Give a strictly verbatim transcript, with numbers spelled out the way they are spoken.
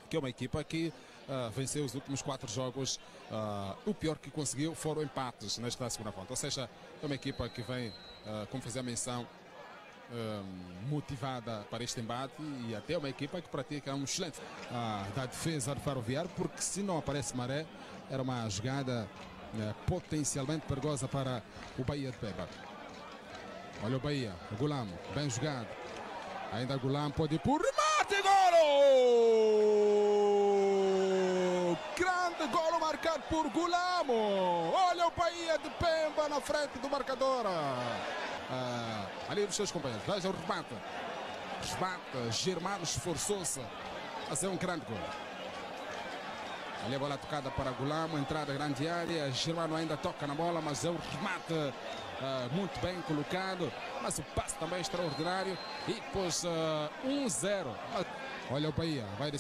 que é uma equipa que uh, venceu os últimos quatro jogos. Uh, o pior que conseguiu foram empates nesta segunda volta. Ou seja, é uma equipa que vem, uh, como fazer a menção, uh, motivada para este embate, e até uma equipa que pratica um excelente uh, da defesa do Ferroviário, porque se não aparece Maré, era uma jogada uh, potencialmente perigosa para o Bahia de Pemba. Olha o Bahia, o Gulam, bem jogado. Ainda o Gulam pode ir por remate, golo! Grande golo marcado por Gulamo. Olha o Bahia de Pemba na frente do marcador. Ah, ali os seus companheiros, veja o remate. Remate, Germano esforçou-se a ser um grande golo. Ali a bola tocada para Gulamo, entrada grande área. Germano ainda toca na bola, mas é um remate uh, muito bem colocado. Mas o passe também é extraordinário. E depois uh, um zero. Olha o Bahia, vai